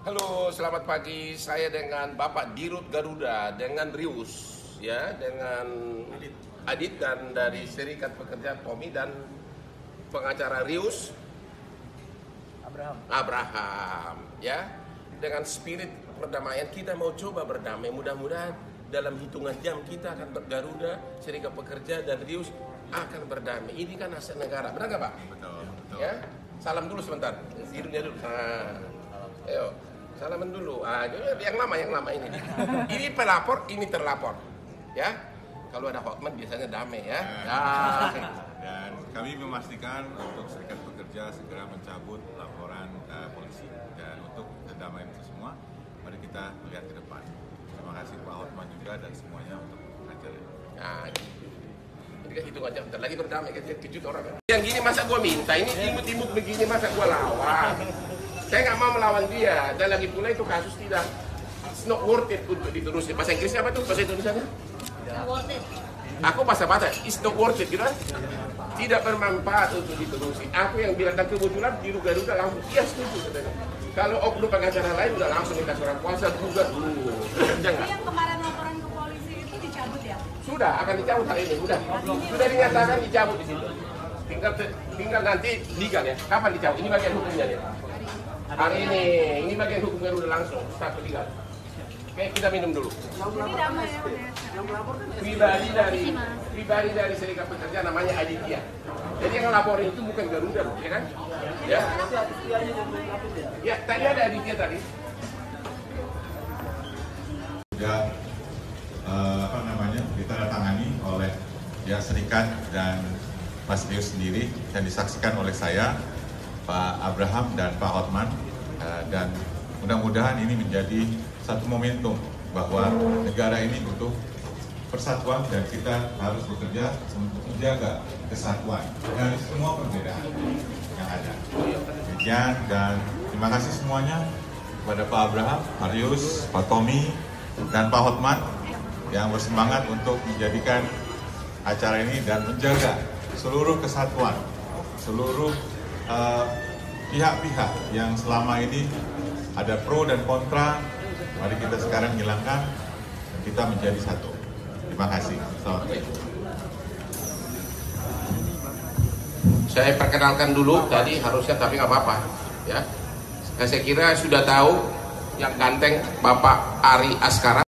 Halo, selamat pagi. Saya dengan Bapak Dirut Garuda, dengan Rius, ya, dengan Adit dan dari Serikat Pekerja Tommy dan pengacara Rius Abraham, ya. Dengan spirit perdamaian kita mau coba berdamai. Mudah-mudahan dalam hitungan jam kita akan Garuda, Serikat Pekerja dan Rius akan berdamai. Ini kan aset negara, benar nggak Pak? Betul. Ya, salam dulu sebentar. Hidupnya dulu. Ayo. Salaman dulu. Yang lama ini. Ini pelapor, ini terlapor. Ya. Kalau ada Hotman biasanya damai ya. Dan kami memastikan untuk Serikat Pekerja segera mencabut laporan polisi, dan untuk damai itu semua, mari kita melihat ke depan. Terima kasih Pak Hotman juga dan semuanya untuk acara ini. Jadi kan hitung aja, bentar lagi berdamai, kejut orang kan. Yang gini masa gua minta, ini timut-timut begini masa gua lawan. Saya nggak mau melawan dia, dan lagi pula itu kasus tidak, it's not worth it untuk diterusin. Bahasa Inggrisnya apa tuh? Bahasa Indonesianya? Worth it. Aku bahasa it's not worth it, gitu kan? Tidak bermanfaat untuk diterusin. Aku yang bilang, dan kebetulan di Garuda langsung, iya setuju. Katanya. Kalau oknum pengacara lain udah langsung minta surat kuasa, gugat dulu. Jadi yang kemarin laporan ke polisi itu dicabut ya? Sudah, akan dicabut hari ini, sudah dinyatakan dicabut di situ. Tinggal nanti legal ya. Kapan dicabut? Ini bagian hukumnya ya. Hari ini bagian hukumnya udah langsung start legal. Oke, kita minum dulu. Jadi damai ya? Pribadi dari Serikat Pekerja namanya Aditya. Jadi yang ngelaporin itu bukan Garuda, ya kan? Ya. Ya, tadi ada Aditya tadi. Sudah ditandatangani oleh pihak serikat dan Mas Rius sendiri dan disaksikan oleh saya, Pak Abraham dan Pak Hotman, dan mudah-mudahan ini menjadi satu momentum bahwa negara ini butuh persatuan dan kita harus bekerja untuk menjaga kesatuan dari semua perbedaan yang ada. Demikian, dan terima kasih semuanya kepada Pak Abraham, Pak Rius, Pak Tommy, dan Pak Hotman yang bersemangat untuk menjadikan acara ini dan menjaga seluruh kesatuan, seluruh pihak-pihak yang selama ini ada pro dan kontra. Mari kita sekarang hilangkan dan kita menjadi satu. Terima kasih. Saya perkenalkan dulu tadi harusnya, tapi nggak apa-apa ya. Saya kira sudah tahu yang ganteng Bapak Ari Askara.